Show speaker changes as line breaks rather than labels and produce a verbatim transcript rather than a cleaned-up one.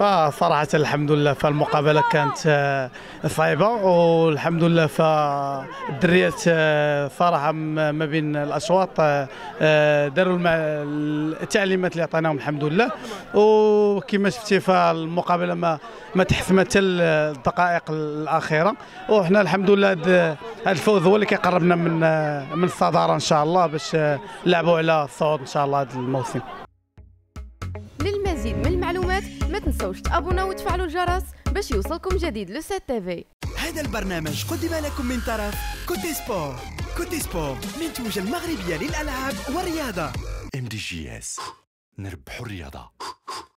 فصراحة الحمد لله فالمقابلة كانت آه، صعيبة، والحمد لله فالدريات آه، صراحة م- ما بين الأشواط آه، آه، داروا الم- التعليمات اللي عطيناهم الحمد لله. وكما شفتي فالمقابلة ما ما تحسمت حتى الدقائق الأخيرة، وحنا الحمد لله هذا الفوز هو اللي كيقربنا من آه، من الصدارة إن شاء الله، باش آه، نلعبوا على الصعود إن شاء الله هذا الموسم.
للمزيد من المعلومات ما تنسوش تابوناو وتفعلوا الجرس باش يوصلكم جديد لو سات تيفي.
هذا البرنامج قدم لكم من طرف كوتي سبور. كوتي سبور منتوجة المغربية للألعاب والرياضة.
ام دي جي اس، نربحوا الرياضة.